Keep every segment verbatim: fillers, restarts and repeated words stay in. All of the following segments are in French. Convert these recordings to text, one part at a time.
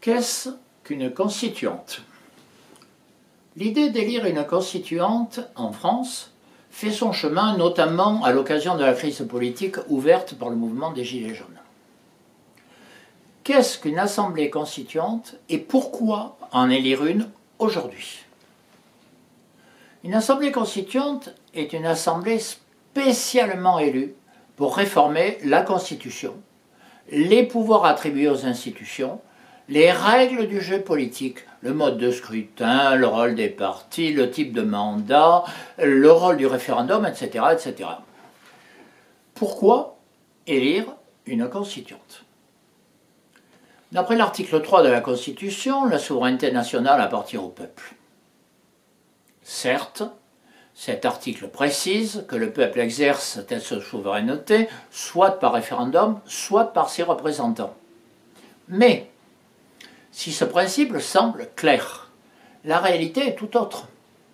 Qu'est-ce qu'une constituante? L'idée d'élire une constituante en France fait son chemin notamment à l'occasion de la crise politique ouverte par le mouvement des Gilets jaunes. Qu'est-ce qu'une assemblée constituante et pourquoi en élire une aujourd'hui? Une assemblée constituante est une assemblée spécialement élue pour réformer la Constitution, les pouvoirs attribués aux institutions, les règles du jeu politique, le mode de scrutin, le rôle des partis, le type de mandat, le rôle du référendum, et cetera, et cetera. Pourquoi élire une constituante? D'après l'article trois de la Constitution, la souveraineté nationale appartient au peuple. Certes, cet article précise que le peuple exerce cette souveraineté soit par référendum, soit par ses représentants. Mais, si ce principe semble clair, la réalité est tout autre.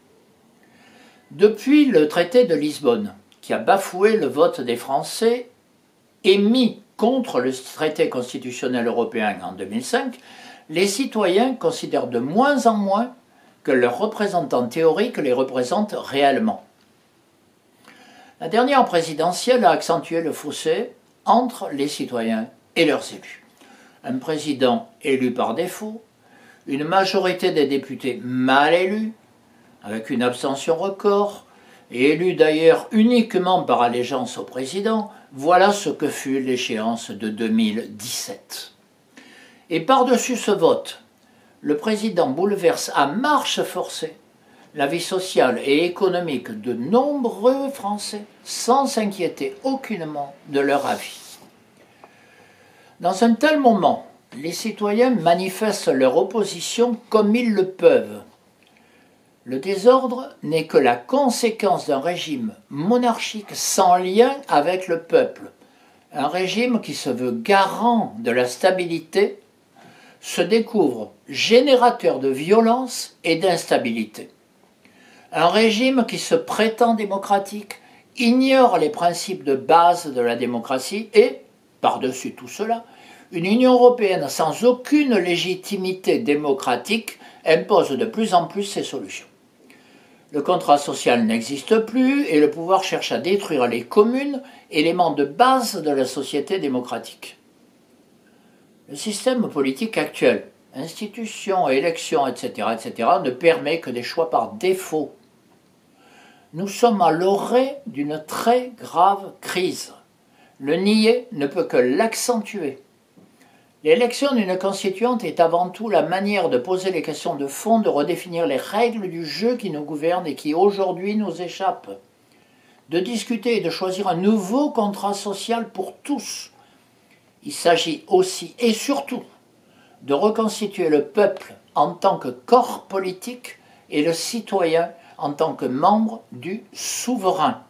Depuis le traité de Lisbonne, qui a bafoué le vote des Français émis contre le traité constitutionnel européen en deux mille cinq, les citoyens considèrent de moins en moins que leurs représentants théoriques les représentent réellement. La dernière présidentielle a accentué le fossé entre les citoyens et leurs élus. Un président élu par défaut, une majorité des députés mal élus, avec une abstention record, et élus d'ailleurs uniquement par allégeance au président, voilà ce que fut l'échéance de deux mille dix-sept. Et par-dessus ce vote, le président bouleverse à marche forcée la vie sociale et économique de nombreux Français sans s'inquiéter aucunement de leur avis. Dans un tel moment, les citoyens manifestent leur opposition comme ils le peuvent. Le désordre n'est que la conséquence d'un régime monarchique sans lien avec le peuple, un régime qui se veut garant de la stabilité, se découvre générateur de violence et d'instabilité. Un régime qui se prétend démocratique ignore les principes de base de la démocratie et, par-dessus tout cela, une Union européenne sans aucune légitimité démocratique impose de plus en plus ses solutions. Le contrat social n'existe plus et le pouvoir cherche à détruire les communes, éléments de base de la société démocratique. Le système politique actuel, institutions, élections, et cetera, et cetera, ne permet que des choix par défaut. Nous sommes à l'orée d'une très grave crise. Le nier ne peut que l'accentuer. L'élection d'une constituante est avant tout la manière de poser les questions de fond, de redéfinir les règles du jeu qui nous gouvernent et qui aujourd'hui nous échappent, de discuter et de choisir un nouveau contrat social pour tous. Il s'agit aussi et surtout de reconstituer le peuple en tant que corps politique et le citoyen en tant que membre du souverain.